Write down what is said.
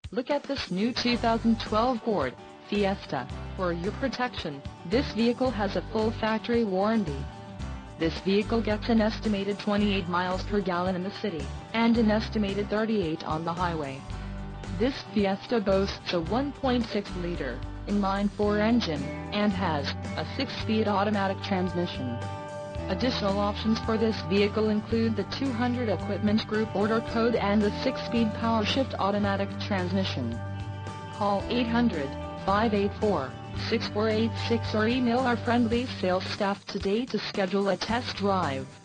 Look at this new 2012 Ford Fiesta. For your protection, this vehicle has a full factory warranty. This vehicle gets an estimated 28 miles per gallon in the city, and an estimated 38 on the highway. This Fiesta boasts a 1.6-liter inline-4 engine, and has a 6-speed automatic transmission. Additional options for this vehicle include the 200 Equipment Group order code and the 6-speed power-shift automatic transmission. Call 800-584-6486 or email our friendly sales staff today to schedule a test drive.